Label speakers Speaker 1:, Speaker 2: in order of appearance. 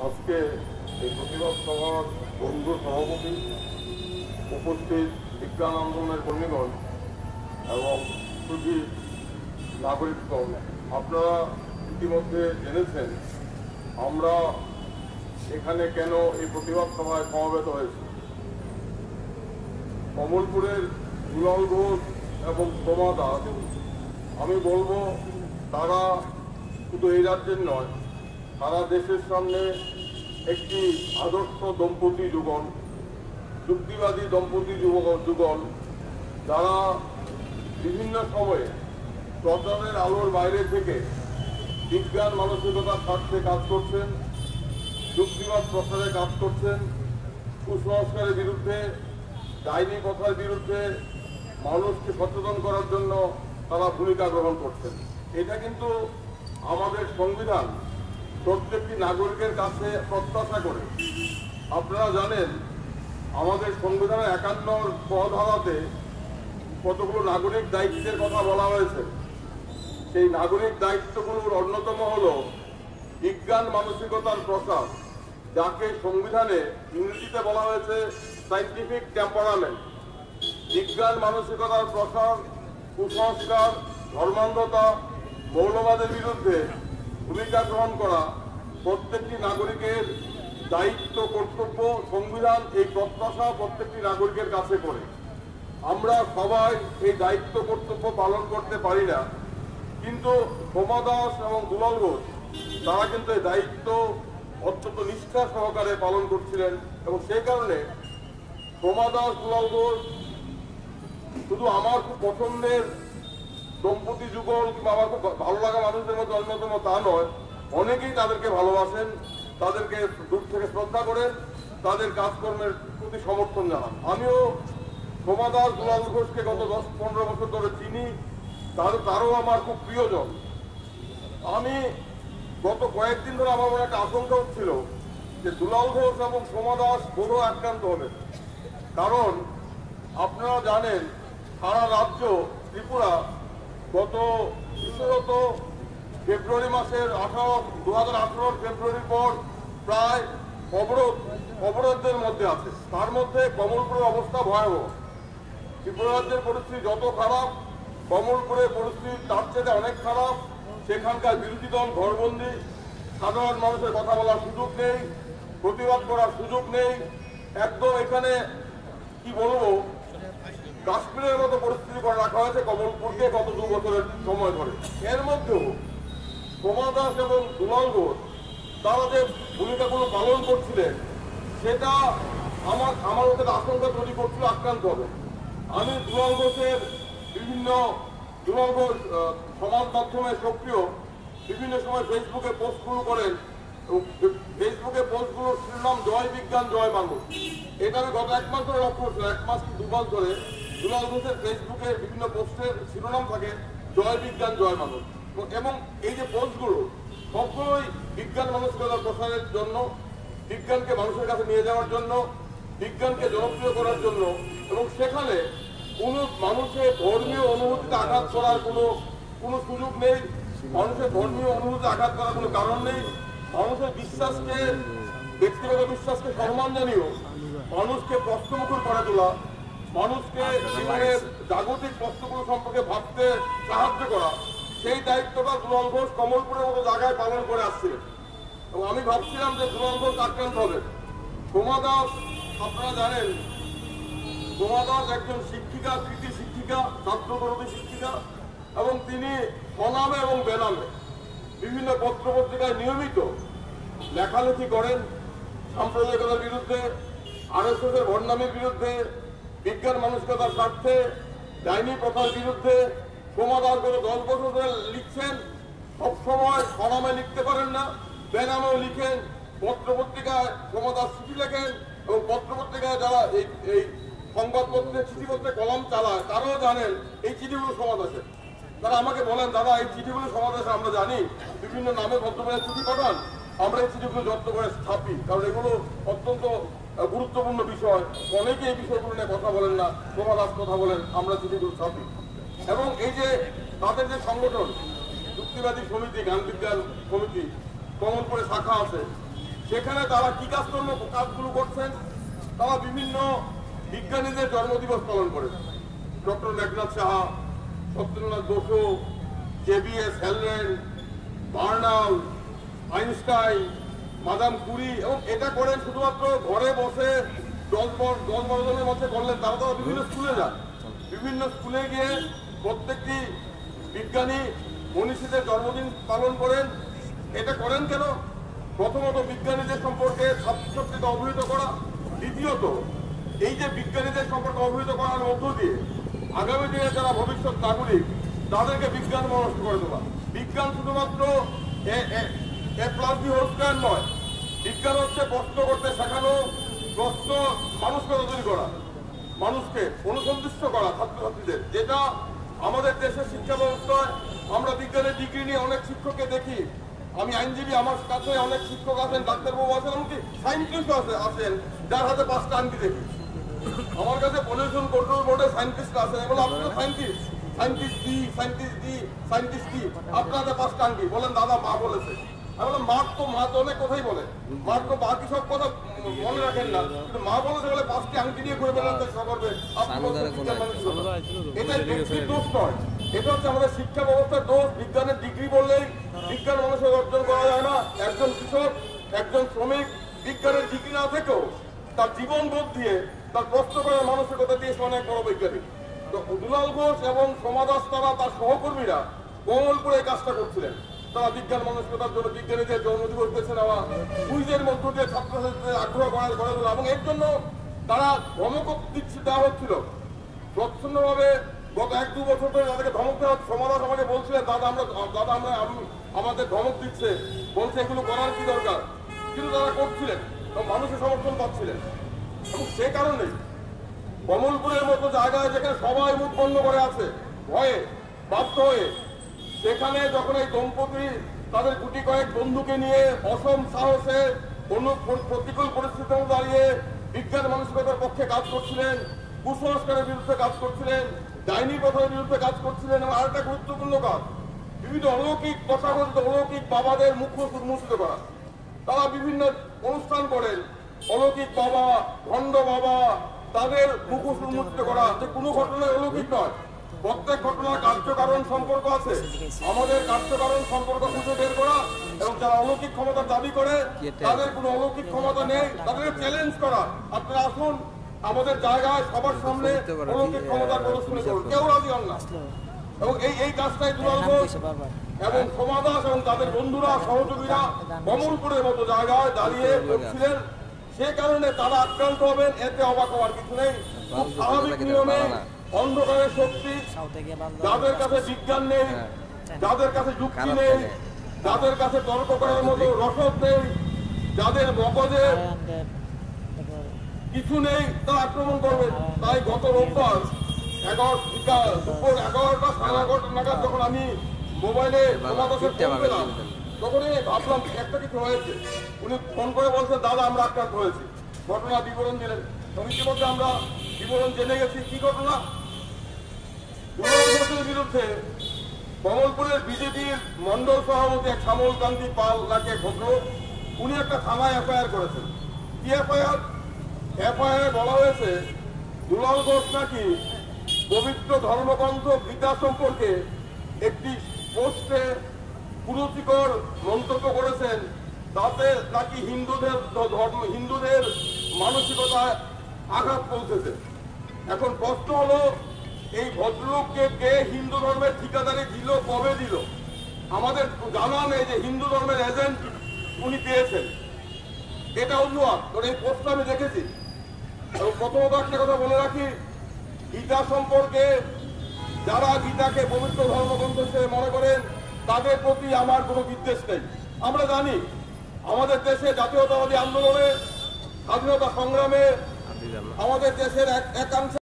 Speaker 1: আজকে এই প্রতিবাদ সভার বন্ধু সভাপতি, উপস্থিত বিজ্ঞান আন্দোলনের কর্মীগণ এবং শুধু নাগরিকগণ, আপনারা ইতিমধ্যে জেনেছেন আমরা এখানে কেন এই প্রতিবাদ সভায় সমবেত হয়েছি। কমলপুরের দুলাল ঘোষ এবং সোমা দাস, আমি বলবো তারা শুধু এই রাজ্যের নয়, সারা দেশের সামনে একটি আদর্শ দম্পতি যুগল, যুক্তিবাদী দম্পতি যুগল, যারা বিভিন্ন সময়ে প্রচারের আলোর বাইরে থেকে বিজ্ঞান মানসিকতার স্বার্থে কাজ করছেন, যুক্তিবাদ প্রসারে কাজ করছেন, কুসংস্কারের বিরুদ্ধে, ডাইনি কথার বিরুদ্ধে মানুষকে সচেতন করার জন্য তারা ভূমিকা গ্রহণ করছেন। এটা কিন্তু আমাদের সংবিধান প্রত্যেকটি নাগরিকের কাছে প্রত্যাশা করে। আপনারা জানেন আমাদের সংবিধানের 51 ধারাতে কতগুলো নাগরিক দায়িত্বের কথা বলা হয়েছে। সেই নাগরিক দায়িত্বগুলোর অন্যতম হল বিজ্ঞান মানসিকতার প্রসার, যাকে সংবিধানে ইংরেজিতে বলা হয়েছে সায়েন্টিফিক টেম্পারামেন্ট। বিজ্ঞান মানসিকতার প্রসার, কুসংস্কার, ধর্মান্ধতা, মৌলবাদের বিরুদ্ধে ভূমিকা গ্রহণ করা প্রত্যেকটি নাগরিকের দায়িত্ব, কর্তব্য। সংবিধান এই প্রত্যাশা প্রত্যেকটি নাগরিকের কাছে করে। আমরা সবাই এই দায়িত্ব কর্তব্য পালন করতে পারি না, কিন্তু সোমা দাস এবং দুলাল ঘোষ তারা কিন্তু এই দায়িত্ব অত্যন্ত নিষ্ঠা সহকারে পালন করছিলেন। এবং সেই কারণে সোমা দাস, দুলাল ঘোষ শুধু আমার খুব পছন্দের দম্পতি যুগল কিংবা আমার খুব ভালো লাগা মানুষদের মধ্যে অন্যতম তা নয়, অনেকেই তাদেরকে ভালোবাসেন, তাদেরকে দূর থেকে শ্রদ্ধা করেন, তাদের কাজকর্মের প্রতি সমর্থন জানান। আমিও সোমা দাস, দুলাল ঘোষকে গত 10-15 বছর ধরে চিনি, তারও আমার খুব প্রিয়জন। আমি গত কয়েকদিন ধরে আমার মনে একটা আশঙ্কা হচ্ছিল যে দুলাল ঘোষ এবং সোমা দাস বোধহয় আক্রান্ত হবেন। কারণ আপনারা জানেন সারা রাজ্য ত্রিপুরা গত বিশেষত ফেব্রুয়ারি মাসের 2018 ফেব্রুয়ারির পর প্রায় অবরোধের মধ্যে আছে। তার মধ্যে কমলপুরের অবস্থা ভয়াবহ। ত্রিপুরা রাজ্যের পরিস্থিতি যত খারাপ, কমলপুরের পরিস্থিতি তার চেয়ে অনেক খারাপ। সেখানকার বিরোধী দল ঘরবন্দি, সাধারণ মানুষের কথা বলার সুযোগ নেই, প্রতিবাদ করার সুযোগ নেই। একদম এখানে কি বলবো, কাশ্মীরের মতো পরিস্থিতি করে রাখা হয়েছে কমলপুরকে গত 2 বছরের সময় ধরে। এর মধ্যেও সোমা দাস এবং দুলাল ঘোষ তারা যে ভূমিকাগুলো পালন করছিলেন সেটা আমার ওদের আশঙ্কা তৈরি করছিল আক্রান্ত হবে। আমি দুলাল ঘোষের দুলাল ঘোষ সমাজ মাধ্যমে সক্রিয়, বিভিন্ন সময় ফেসবুকে পোস্টগুলো করেন। ফেসবুকে পোস্টগুলোর শিরোনাম জয় বিজ্ঞান জয় মানুষ। এটা আমি গত 1 মাস ধরে লক্ষ্য করছিলাম, 1 মাস কি 2 মাস ধরে দুলাল ঘোষের ফেসবুকে বিভিন্ন পোস্টের শিরোনাম থাকে জয় বিজ্ঞান জয় মানুষ। এবং এই যে পোস্টগুলো সবগুলোই বিজ্ঞান মানসিকতার প্রসারের জন্য, বিজ্ঞানকে মানুষের কাছে নিয়ে যাওয়ার জন্য, বিজ্ঞানকে জনপ্রিয় করার জন্য। এবং সেখানে কোনো মানুষের ধর্মীয় অনুভূতিতে আঘাত করার কোনো সুযোগ নেই, মানুষের ধর্মীয় অনুভূতিতে আঘাত করার কোনো কারণ নেই। মানুষের বিশ্বাসকে, ব্যক্তিগত বিশ্বাসকে সম্মান জানিয়েও মানুষকে প্রশ্নমুখর করে তোলা, মানুষকে জীবনের জাগতিক প্রশ্নগুলো সম্পর্কে ভাবতে সাহায্য করা, সেই দায়িত্বটা দুলাল ঘোষ কমলপুরের মতো জায়গায় পালন করে আসছিলেন। এবং আমি ভাবছিলাম যে দুলাল ঘোষ আক্রান্ত হবে। সোমা দাস, আপনারা জানেন সোমা দাস একজন শিক্ষিকা, কৃতি শিক্ষিকা, ছাত্রবিরোধী শিক্ষিকা, এবং তিনি অনামে এবং বেনামে বিভিন্ন পত্রপত্রিকায় নিয়মিত লেখালেখি করেন সাম্প্রদায়িকতার বিরুদ্ধে, আরএসএসের ভণ্ডামির বিরুদ্ধে, বিজ্ঞান মানসিকতার স্বার্থে, ডাইনি প্রথার বিরুদ্ধে। সোমা দাস গত 10 বছর ধরে লিখছেন। সবসময় অনামে লিখতে পারেন না, বেনামেও লিখেন। পত্রপত্রিকায় সোমা দাস চিঠি লেখেন, এবং পত্রপত্রিকায় যারা এই সংবাদপত্রের চিঠিপত্রে কলম চালায় তারাও জানেন এই চিঠিগুলো সোমা দাসের। তারা আমাকে বলেন, দাদা এই চিঠিগুলো সোমা দাসে আমরা জানি, বিভিন্ন নামে ভদ্রভাবে চিঠি পাঠান, আমরা এই চিঠিগুলো যত্ন করে ছাপি, কারণ এগুলো অত্যন্ত গুরুত্বপূর্ণ বিষয়। অনেকে এই বিষয়গুলো নিয়ে কথা বলেন না, সোমা দাস কথা বলেন, আমরা চিঠিগুলো ছাপি। এবং এই যে তাদের যে সংগঠন যুক্তিবাদী সমিতি, জ্ঞান বিজ্ঞান সমিতি, কমলপুরে শাখা আছে, সেখানে তারা কি কাজগুলো করছেন, তারা বিভিন্ন বিজ্ঞানীদের জন্মদিবস পালন করেন। Doctor Meghnath Saha, Satyendranath Bose, JBS Haldane, Bernal, Einstein, madame Curie, এবং এটা করেন শুধুমাত্র ঘরে বসে 10-12 জনের মধ্যে করলেন। তারা তো বিভিন্ন স্কুলে যান, বিভিন্ন স্কুলে গিয়ে প্রত্যেকটি বিজ্ঞানী মনীষীদের জন্মদিন পালন করেন। এটা করেন কেন? প্রথমত বিজ্ঞানীদের সম্পর্কে ছাত্রছাত্রীকে অবহিত করা, দ্বিতীয়ত এই যে বিজ্ঞানীদের সম্পর্কে অবহিত করার মধ্য দিয়ে আগামী দিনে যারা ভবিষ্যৎ নাগরিক তাদেরকে বিজ্ঞান মনস্ক করে তোলা। বিজ্ঞান শুধুমাত্র হোস্টার নয়, বিজ্ঞান হচ্ছে প্রশ্ন করতে শেখানো, প্রশ্ন মানুষকে তৈরি করা, মানুষকে অনুসন্তুষ্ট করা ছাত্রছাত্রীদের, যেটা আমাদের দেশের শিক্ষা ব্যবস্থায় আমরা বিজ্ঞানের ডিগ্রি নিয়ে অনেক শিক্ষককে দেখি। আমি আইনজীবী, আমার কাছে অনেক শিক্ষক আছেন, ডাক্তারবাবু আছেন, এমনকি সায়েন্টিস্টও আছেন যার হাতে 5টা আংটি দেখি। আমার কাছে পলিউশন কন্ট্রোল বোর্ডের সায়েন্টিস্ট আছেন, এগুলো আপনি তো সায়েন্টিস্ট, সায়েন্টিস্ট কি আপনার হাতে 5টা আংটি, বলেন দাদা মা বলেছে। আমি বললাম মা তো অনেক কথাই বলে, মার তো বাকি সব কথা মনে রাখেন না, কিন্তু মা বলেছে বলে 5টি আংটি দিয়ে ঘুরে বেড়ানোর চেষ্টা করবে। এটা ব্যক্তির দোষ নয়, এটা হচ্ছে আমাদের শিক্ষা ব্যবস্থার দোষ। বিজ্ঞানের ডিগ্রি বললেই বিজ্ঞান মানুষের অর্জন করা যায় না। একজন কৃষক, একজন শ্রমিক বিজ্ঞানের ডিগ্রি না থেকেও তার জীবন বোধ দিয়ে, তার প্রশ্ন করার মানসিকতা দিয়ে অনেক বড় বৈজ্ঞানিক। তো দুলাল ঘোষ এবং সোমা দাস তারা তার সহকর্মীরা কমলপুরে এই কাজটা করছিলেন। তারা বিজ্ঞান মানসিকতার জন্য বিজ্ঞানীদের জন্মদিবস বেছে নেওয়া, কুইজের মধ্য দিয়ে ছাত্রছাত্রীদের আগ্রহ করে তোলা, এবং এর জন্য তারা ধমক দেওয়া হচ্ছিল প্রচ্ছন্নভাবে। গত 1-2 বছর ধরে তাদেরকে ধমক দেওয়া হচ্ছে। সোমা দাস আমাকে বলছিলেন দাদা আমরা আমাদের ধমক দিচ্ছে, বলছে এগুলো করার কি দরকার, কিন্তু তারা করছিলেন এবং মানুষের সমর্থন পাচ্ছিলেন। এবং সে কারণে কমলপুরের মতো জায়গায় যেখানে সবাই মুখ বন্ধ করে আছে ভয়ে বাধ্য হয়ে, সেখানে যখন এই দম্পতি তাদের গুটি কয়েক বন্ধুকে নিয়ে অসম সাহসে প্রতিকূল পরিস্থিতিতে দাঁড়িয়ে বিজ্ঞান মানসিকতার পক্ষে কাজ করছিলেন, কুসংস্কারের বিরুদ্ধে কাজ করছিলেন, ডাইনি প্রথার বিরুদ্ধে কাজ করছিলেন, এবং আরেকটা গুরুত্বপূর্ণ কাজ বিভিন্ন অলৌকিক তথাকথিত অলৌকিক বাবাদের মুখ উন্মোচিত করা। তারা বিভিন্ন অনুষ্ঠান করেন, অলৌকিক বাবা, ভণ্ড বাবা, তাদের মুখ উন্মোচিত করা, যে কোনো ঘটনায় অলৌকিক নয়, প্রত্যেক ঘটনার কার্যকারণ সম্পর্ক আছে। আমাদের কার্যকারণ সম্পর্ক খুঁজে বের করা, এবং যারা অলৌকিক ক্ষমতার দাবি করে তাদের কোনো অলৌকিক ক্ষমতা নেই, তাদেরকে চ্যালেঞ্জ করা। আপনারা আসুন আমাদের জায়গায় সবার সামনে অলৌকিক ক্ষমতার প্রদর্শনী করুন, কেউ রাজি হন না। এবং এই কাজটাই দুলাল ঘোষ এবং সোমা দাস এবং তাদের বন্ধুরা সহযোগীরা কমলপুরের মতো জায়গায় দাঁড়িয়ে করছিলেন। সে কারণে তারা আক্রান্ত হবেন, এতে অবাক হওয়ার কিছু নেই। খুব স্বাভাবিক নিয়মে অন্ধকারের শক্তি, যাদের কাছে বিজ্ঞান নেই, যাদের কাছে যুক্তি নেই, যাদের কাছে তর্ক করার মতো রসদ নেই, যাদের মগজে কিছু নেই, তারা আক্রমণ করবে। তাই গত রোববার দুপুর 11টা 11:30 নাগাদ যখন আমি মোবাইলে সমাবেশের ফোন পেলাম, তখনই ভাবলাম একটা কিছু হয়েছে। উনি ফোন করে বলছেন দাদা আমরা আক্রান্ত হয়েছি, ঘটনা বিবরণ দিলেন। এবং ইতিমধ্যে আমরা বিবরণ জেনে গেছি কি ঘটনা। দুলাল ঘোষের বিরুদ্ধে কমলপুরের বিজেপির মন্ডল সভাপতি এক শ্যামল কান্তি পাল নাকি ঘটল, উনি একটা থানায় এফআইআর করেছেন। কি এফআইআর বলা হয়েছে দুলাল ঘোষ নাকি পবিত্র ধর্মগ্রন্থ গীতা সম্পর্কে একটি পোস্টে কুরুচিকর মন্তব্য করেছেন, তাতে নাকি হিন্দুদের মানসিকতায় আঘাত পৌঁছেছে। এখন প্রশ্ন হলো এই ভদ্রলোককে কে হিন্দু ধর্মের ঠিকাদারি দিল, কবে দিল? আমাদের জানা নেই যে হিন্দু ধর্মের এজেন্ট উনি পেয়েছেন, এটা অজুহাত। এই পোস্ট আমি দেখেছি। এবং প্রথমত একটা কথা বলে রাখি, গীতা সম্পর্কে যারা গীতাকে পবিত্র ধর্মগ্রন্থ হিসেবে মনে করেন তাদের প্রতি আমার কোনো বিদ্বেষ নেই। আমরা জানি আমাদের দেশে জাতীয়তাবাদী আন্দোলনে, স্বাধীনতা সংগ্রামে আমাদের দেশের একাংশ